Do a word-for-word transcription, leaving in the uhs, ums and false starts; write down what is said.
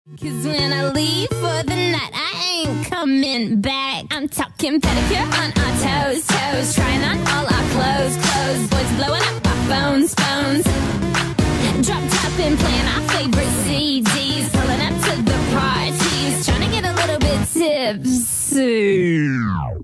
Cause when I leave for the night, I ain't coming back. I'm talking pedicure on our toes, toes, trying on all our clothes, clothes. Boys blowing up our phones, phones. Drop top and playing our favorite C Ds, pulling up to the parties, trying to get a little bit tipsy.